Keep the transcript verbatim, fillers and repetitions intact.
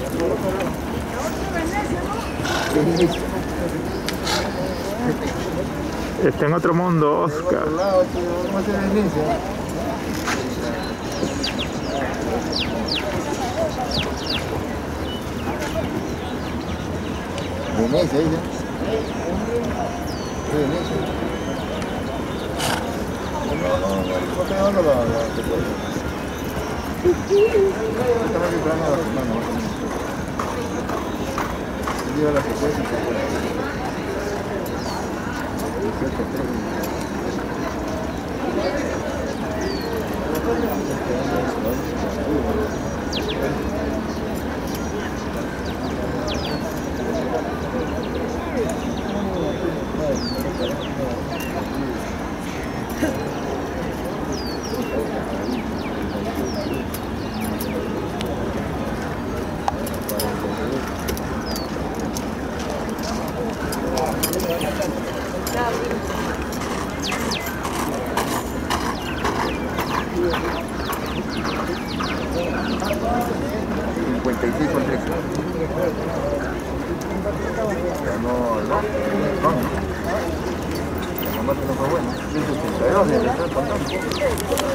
Está en otro mundo, Oscar. Venecia, ella. Sí, Venecia. No, no, no, no te dando la... Estamos esperando a la semana, más o menos. Lleva la secuencia y se puede. cincuenta y seis con trece. Ganó el dos. La combate no fue bueno. ciento ochenta y dos de